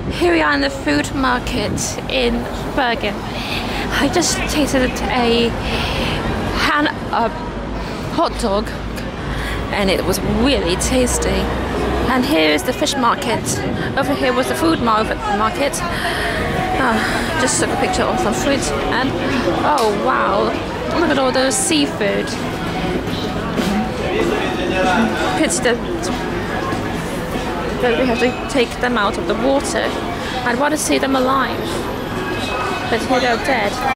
Here we are in the food market in Bergen. I just tasted a hot dog and it was really tasty. And here is the fish market. Over here was the food market. Just took a picture of some fruit and oh wow, look at all those seafood. Pity that we have to take them out of the water. I'd want to see them alive, but here they're dead.